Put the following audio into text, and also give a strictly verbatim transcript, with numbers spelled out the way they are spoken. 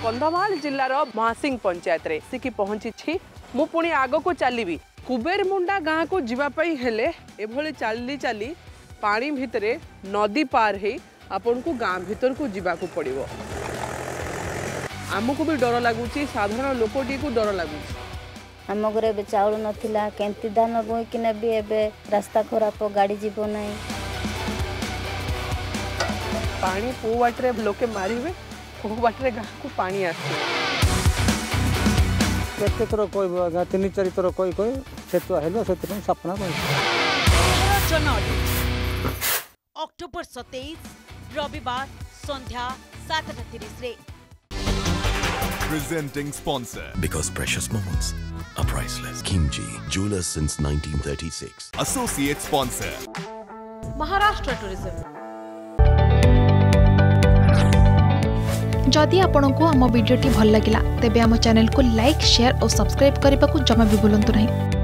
कंधमाल जिलार महासिंह पंचायत रे सिकी पहुंची मु पुणी आग को चलि कुबेर मुंडा गाँ को जीवाई हेले एभली चली चली पानी भितरे नदी पार हे आपन को गाँ भीतर को जीवाकू पड़िबो। आमको भी डर लगुच साधारण लोकटी को डर लगुच आम घर चाउल नाला केमती धान बोईकिना भी एबे रास्ता खराब गाड़ी जीव ना पानी पो बाटे लोके मारे पो बाटे गाँ को पानी आसे केते थर कह तीन चार थर कही कही सेतुआ हेलो से सपना जन ऑडिट अक्टोबर सत्ताईस रविवार संध्या सात तीस Presenting sponsor. Because precious moments are priceless. Kimchi, jewelers since nineteen thirty-six. Associate sponsor. Maharashtra tourism. जदि आपंक आम भिडी भल लगा तेब आम चैनल को लाइक शेयर और सब्सक्राइब करने को जमा भी भूलु नहीं।